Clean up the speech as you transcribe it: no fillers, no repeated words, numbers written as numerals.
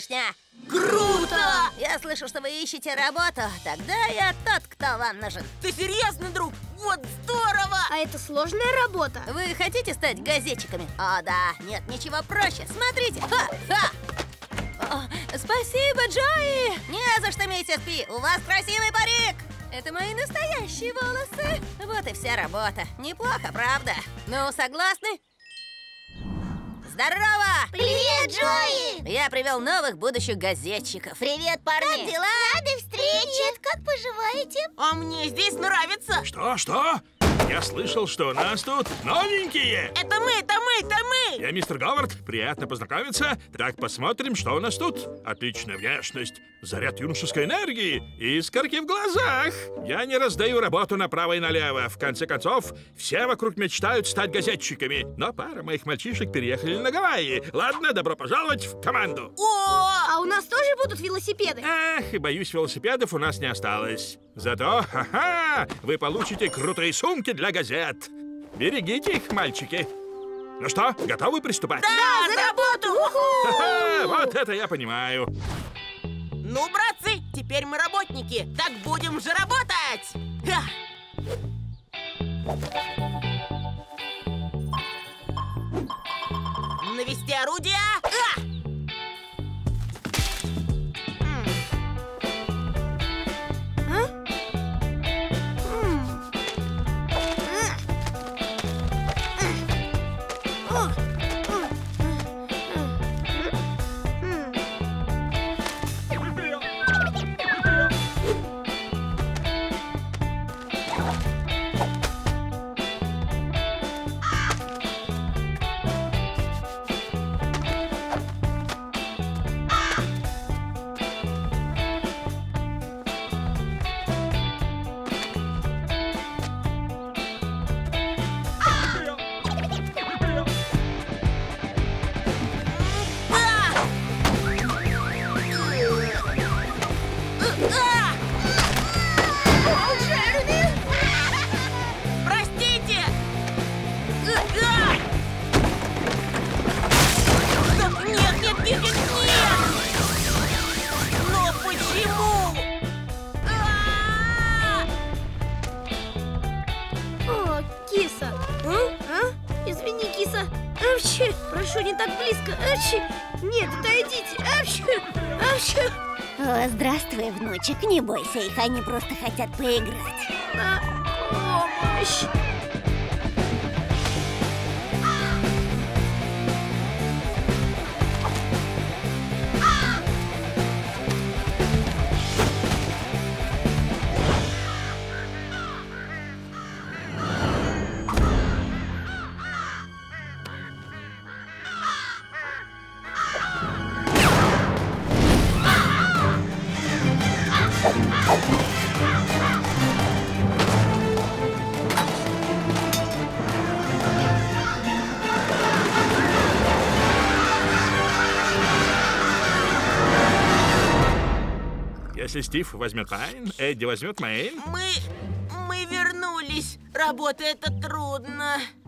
малышня. Круто! Я слышу, что вы ищете работу. Тогда я тот, кто вам нужен. Ты серьезно, друг? Вот здорово! А это сложная работа? Вы хотите стать газетчиками? О, да. Нет, ничего проще. Смотрите. Ха-ха! Спасибо, Джои! Не за что, миссис Пи. У вас красивый парик. Это мои настоящие волосы. Вот и вся работа. Неплохо, правда? Ну, согласны? Здорово! Привет, Джои! Я привел новых будущих газетчиков. Привет, парни! Как дела? Рады встрече! Привет, как поживаете? А мне здесь нравится! Что? Я слышал, что у нас тут новенькие. Это мы! Я мистер Говард, приятно познакомиться. Так, посмотрим, что у нас тут. Отличная внешность, заряд юношеской энергии и искорки в глазах. Я не раздаю работу направо и налево. В конце концов, все вокруг мечтают стать газетчиками. Но пара моих мальчишек переехали на Гавайи. Ладно, добро пожаловать в команду. А у нас тоже будут велосипеды? Ах, и боюсь, велосипедов у нас не осталось. Зато, вы получите крутые сумки для газет. Берегите их, мальчики. Ну что, готовы приступать? Да, за работу! Ха-ха, вот это я понимаю. Ну, братцы, теперь мы работники. Так будем же работать! Ха! Навести орудие. Простите! Нет! Но почему? О, киса. Извини, киса. Апчхи. Прошу, не так близко. Апчхи. Нет, отойдите. Апчхи. Апчхи. О, здравствуй, внучек. Не бойся их, они просто хотят поиграть. На помощь. Если Стив возьмет Пайн, Эдди возьмет Мэйн. Мы вернулись. Работа — это трудно.